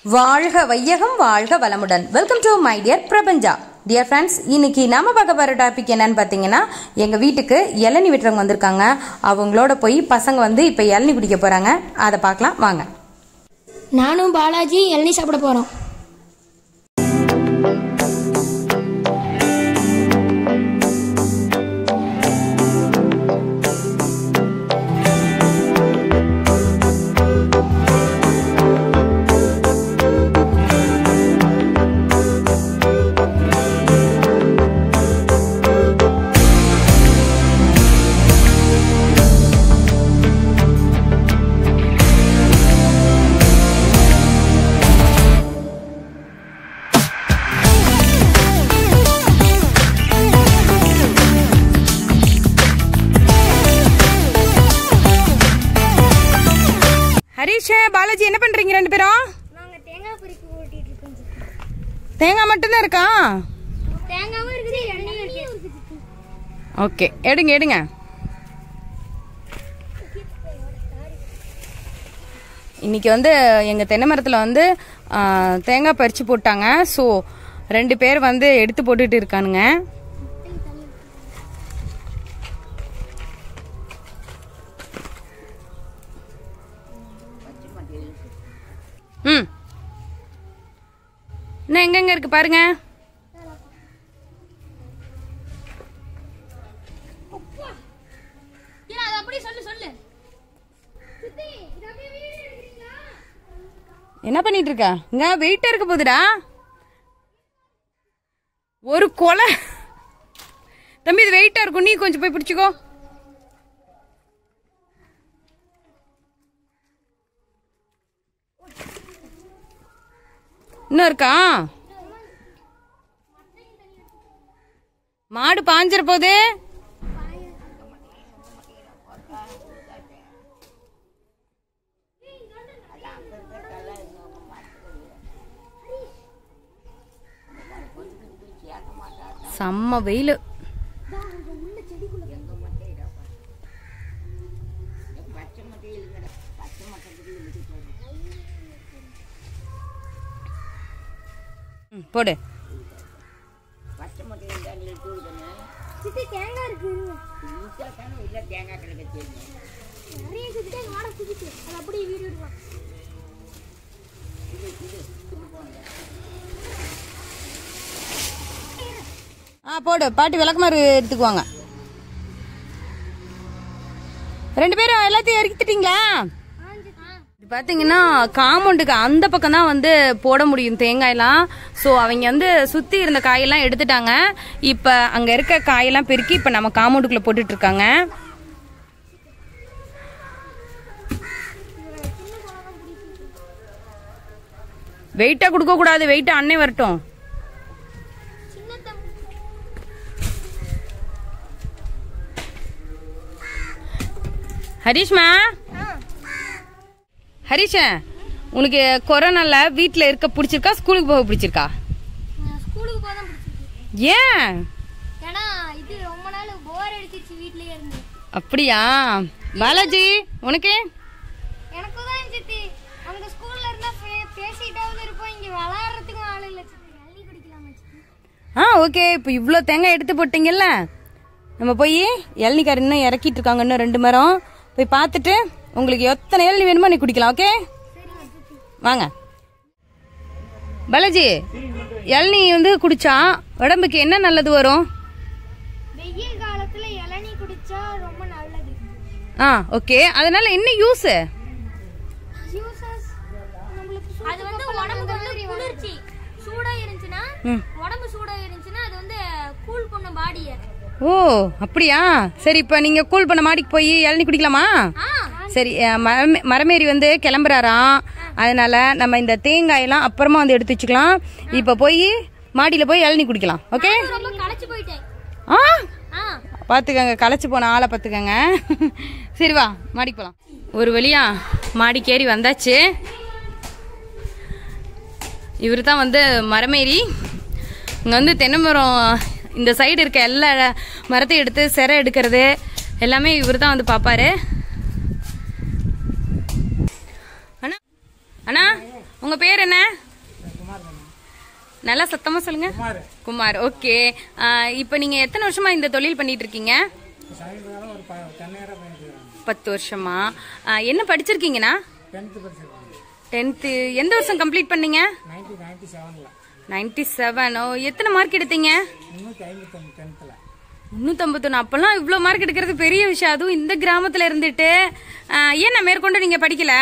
வாழ்க வையகம் வாழ்க வளமுடன். Welcome to my dear Prapancha. Dear friends, இன்னைக்கு நாம பார்க்க போகிற டாபிக் என்னன்னு பார்த்தீங்கன்னா, எங்கள் வீட்டுக்கு இளநீ விட்டுறவங்க வந்திருக்காங்க. அவங்களோட போய் பசங்க வந்து இப்போ இளநீ குடிக்க போகிறாங்க. அதை பார்க்கலாம் வாங்க. நானும் பாலாஜி இளநீ சாப்பிட போகிறோம். ஹரிஷ், பாலாஜி என்ன பண்றீங்க ரெண்டு பேரும்? நாங்க தேங்காய் பறிக்க ஓட்டிட்டு இருக்கோம். தேங்காய் மட்டும்தான் இருக்கா? தேங்காவும் இருக்குது, எண்ணெயும் இருக்குது. ஓகே, எடுங்க எடுங்க. இன்னைக்கு வந்து எங்க தென்னை மரத்துல வந்து தேங்காய் பறிச்சு போட்டாங்க. ஸோ 2 பேர் வந்து எடுத்து போட்டுட்டு இருக்கானுங்க. இன்னும் எங்கெங்க இருக்கு பாருங்க. என்ன பண்ணிட்டு இருக்க? இங்க வெயிட்டா இருக்க போதுடா. ஒரு கொலை தம்பி, இது வெயிட்டா இருக்கும். நீ கொஞ்சம் போய் பிடிச்சுக்கோ. இன்னும் இருக்கா? மாடு பாஞ்சிர போது. செம்ம வெயில். போடு. போடு. பாட்டி விளக்குமாறு எடுத்துக்குவாங்க. 2 பேரும் எல்லாத்தையும் இறக்கிட்டீங்களா? பாத்தீங்கன்னா காம்பவுண்டுக்கு அந்த பக்கம் தான் வந்து போட முடியும் தேங்காயெல்லாம். ஸோ அவங்க வந்து சுத்தி இருந்த காயெல்லாம் எடுத்துட்டாங்க. இப்ப அங்க இருக்க காயெல்லாம் பெருக்கி இப்ப நம்ம காம்பவுண்டுக்குள்ள போட்டுட்டு இருக்காங்க. வெயிட்டா கொடுக்க கூடாது, வெயிட்டா அண்ணே வரட்டும். ஹரிஷ்மா, ஹரிஷ, உனக்கு கொரோனால வீட்டில் இருக்க பிடிச்சிருக்கா, ஸ்கூலுக்கு போக பிடிச்சிருக்கா? ஸ்கூலுக்கு போக தான் பிடிச்சிருக்கு. ஏன்? ஏன்னா இது ரொம்ப நாள் போர் அடிச்சிச்சு வீட்லயே இருந்து. அப்படியா? பாலாஜி, உனக்கு? எனக்கு தான் சித்தி, அங்க ஸ்கூல்ல இருந்தா பேசிட்டாவது இருப்போம், இங்க விளையாடுறதுக்கும் ஆள் இல்ல சித்தி. அள்ளி குடிக்கலாம் சித்தி. ஓகே. இப்போ இவ்வளோ தேங்காய் எடுத்து போட்டீங்கல்ல, நம்ம போய் இளநீக்கார இன்னும் இறக்கிட்டு இருக்காங்க. இன்னும் 2 மரம் போய் பார்த்துட்டு உங்களுக்கு எத்தனை இளநீ வேணுமோ நீ குடிக்கலாம். ஓகே, வாங்க. பாலாஜி, இளநீ வந்து குடிச்சா உடம்புக்கு என்ன நல்லது வரும்? வெயில் காலத்துல இளநீ குடிச்சா ரொம்ப நல்லது. ஓகே. அதனால என்ன யூஸ்? அது வந்து உடம்புக்கு வந்து குளிர்ச்சி. சூடா இருந்துச்சுன்னா, உடம்பு சூடா இருந்துச்சுன்னா அது வந்து கூல் பண்ண பாடிய. ஓ, அப்படியா? சரி, இப்ப நீங்க கூல் பண்ண மாடிக்கு போய் இளநீ குடிக்கலாமா? சரி. மரமேறி வந்து கிளம்புறாராம். அதனால நம்ம இந்த தேங்காயெல்லாம் அப்புறமா வந்து எடுத்து வச்சுக்கலாம். இப்ப போய் மாடியில போய் இளநீ குடிக்கலாம். ஓகே. பாத்துக்கங்க, களைச்சு போன ஆளை பாத்துக்கங்க. சரி, வா மாடிக்கு போலாம். ஒரு வழியா மாடிக்கேறி வந்தாச்சு. இவரு தான் வந்து மரமேறி. இங்க வந்து தென்னை மரம் இந்த சைடு இருக்க எல்லா மரத்தையும் எடுத்து செரை எடுக்கிறது எல்லாமே இவர் தான் வந்து பார்ப்பாரு. அண்ணா, உங்க பேர் என்ன? குமார். நல்லா சத்தமா சொல்லுங்க. குமார். ஓகே. இப்போ நீங்க எத்தனை வருஷமா இந்த தொழில் பண்ணிட்டு இருக்கீங்க? 10 வருஷமா. என்ன படிச்சிருக்கீங்கண்ணா? 10th. எந்த வருஷம் கம்ப்ளீட் பண்ணீங்க? 97. எத்தனை மார்க் எடுத்தீங்க? 351. அப்பெல்லாம் இவ்வளவு மார்க் எடுக்கிறது பெரிய விஷயம், அதுவும் இந்த கிராமத்துல இருந்துட்டு. ஏன் நான் மேற்கொண்டு நீங்க படிக்கல?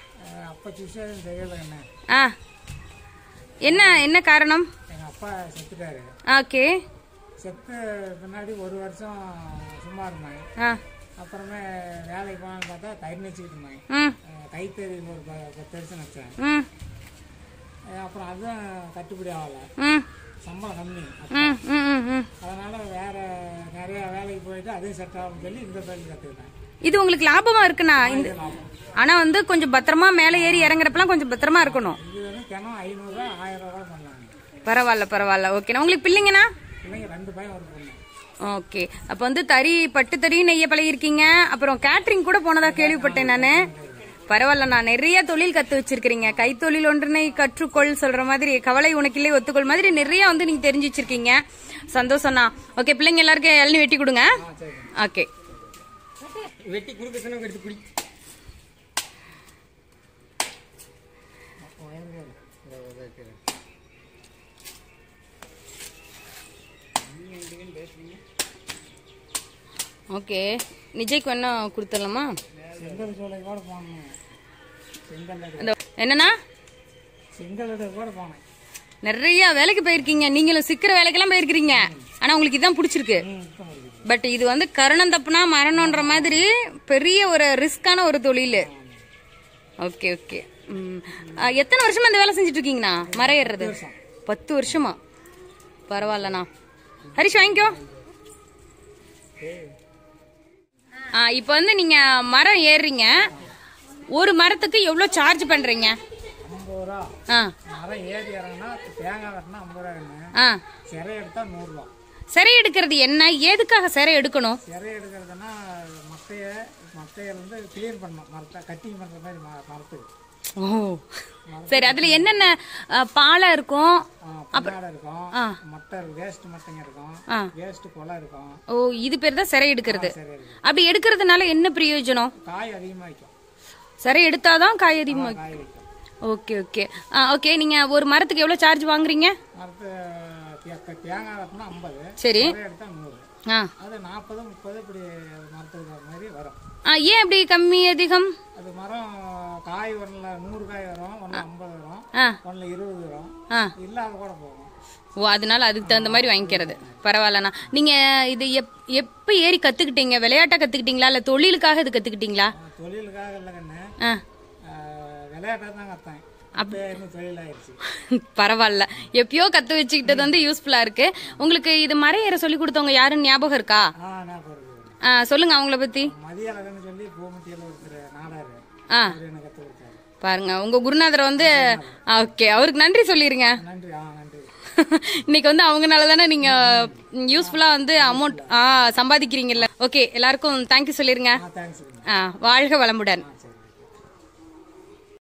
என்ன காரணம்? எங்க அப்பா செத்துட்டாரு. ஓகே. செத்து பின்னாடி ஒரு வருஷம் சும்மா இருந்தேன். அப்புறமே வேலைக்கு போனான்னு பார்த்தா தயிர் நினைச்சுக்கிட்டு இருந்தேன். கைத்தறி ஒரு 10 வருஷம் நினைச்சேன். அப்புறம் அதுவும் கட்டுப்படி ஆகல, சம்பளம் கம்மி. அதனால வேற நிறைய வேலைக்கு போயிட்டு அதுவும் செட் ஆகும் சொல்லி இந்த தொழில் கத்துக்கிட்டேன். இது உங்களுக்கு லாபமா இருக்குண்ணா? ஆனா வந்து கொஞ்சம் பத்திரமா மேல ஏறி இறங்குறப்பெல்லாம் கொஞ்சம் பத்திரமா இருக்கணும். இது வந்து தினம் 500 ரூபா 1000 ரூபா பண்ணலாங்க. பரவாயில்ல. ஓகேண்ணா. உங்களுக்கு பிள்ளைங்கண்ணா? பிள்ளைங்க 2 பையன் ஒரு பொண்ணு. ஓகே. அப்ப வந்து பட்டு தறி நெய்ய பழகிருக்கீங்க. அப்புறம் கேட்டரிங் கூட போனதா கேள்விப்பட்டேன் நானு. பரவாயில்ல, நான் நிறைய தொழில் கத்து வச்சிருக்கீங்க. கைத்தொழில் ஒன்றினை கற்றுக்கொள் சொல்ற மாதிரி, கவலை உனக்கில்லை ஒத்துக்கொள் மாதிரி நிறைய வந்து நீங்க தெரிஞ்சு வச்சிருக்கீங்க. சந்தோஷம்ண்ணா. ஓகே, பிள்ளைங்க எல்லாருக்கும் இளநீ வெட்டி கொடுங்க. ஓகே. வெட்டி கொடுக்க சொன்னா எடுத்து குடி. ஓகே, நிஜய்க்கு வேணா கொடுத்துடலாமா? என்னன்னா நிறைய வேலைக்கு போயிருக்கீங்க, நீங்களும் சிக்கிற வேலைக்கெல்லாம் போயிருக்கீங்க. ஆனா உங்களுக்கு இதான் பிடிச்சிருக்கு. பட் இது வந்து கரணம் தப்புனா மரணம்ன்ற மாதிரி பெரிய ஒரு ரிஸ்கான ஒரு தொழில். ஓகே. எத்தனை வருஷமா இந்த வேலை செஞ்சுட்டு இருக்கீங்கண்ணா? மரம் ஏறுறது 10 வருஷமா. பரவாயில்லண்ணா. ஹரிஷ் வாங்கிக்கோ. இப்ப வந்து நீங்க மரம் ஏறுறீங்க, ஒரு மரத்துக்கு எவ்வளவு சார்ஜ் பண்றீங்க? 50 ரூபா. மரம் ஏறி இறங்கினா தேங்காய் வெட்டினா 50 ரூபா. சிறை எடுத்தா 100 ரூபா. சிறை எடுக்கிறது என்ன, எதுக்காக சிறை எடுக்கணும்? சிறை எடுக்கிறதுனா மட்டைய வந்து கிளியர் பண்ணணும், மரத்தை கட்டிங் பண்ற மாதிரி மரத்துக்கு. ஓ சரி. அதுல என்னென்ன பாலை இருக்கும்? இருக்கும், மட்டை வேஸ்ட் மட்டைங்க இருக்கும், வேஸ்ட் கொலை இருக்கும். ஓ, இது பேர் தான் சிறை எடுக்கிறது. அப்படி எடுக்கிறதுனால என்ன பிரயோஜனம்? காய் அதிகமா வைக்கும். சிறை எடுத்தாதான் காய் அதிகமா வைக்கும். ஓகே. நீங்க ஒரு மரத்துக்கு எவ்வளவு சார்ஜ் வாங்குறீங்க? தேங்காய் வெட்டினா 50. சரி. எடுத்தா 100. அது 40 30 இப்படி மரத்துக்கு மாதிரி வரும். ஏன் இப்படி கம்மி அதிகம்? அது மரம் காய் ஒன்றுல 100 காய் வரும், ஒன்னு 50 வரும், ஒன்னுல 20 வரும், இல்லாத கூட போகும். ஓ, அதனால அதுக்கு தகுந்த மாதிரி வாங்கிக்கிறது. பரவாயில்லண்ணா. நீங்க இது எப்ப ஏறி கத்துக்கிட்டீங்க? விளையாட்டா கத்துக்கிட்டீங்களா இல்ல தொழிலுக்காக இது கத்துக்கிட்டீங்களா? தொழிலுக்காக இல்ல கண்ணு, விளையாட்டா தான் கத்தேன். பரவாயில்ல, எப்பயோ கத்து வச்சுக்கிட்டது வந்து யூஸ்ஃபுல்லா இருக்கு. உங்களுக்கு இது மரம் ஏற சொல்லி கொடுத்தவங்க யாருன்னு ஞாபகம் இருக்கா? சொல்லுங்க அவங்கள பத்தி. பாருங்க, உங்க குருநாதர் வந்து ஓகே, அவருக்கு நன்றி சொல்லிருங்க. இன்னைக்கு வந்து அவங்கனாலதானே நீங்க யூஸ்ஃபுல்லா வந்து அமௌண்ட் சம்பாதிக்கிறீங்கல்ல. ஓகே, எல்லாருக்கும் தேங்க்யூ சொல்லிருங்க. வாழ்க வளமுடன்.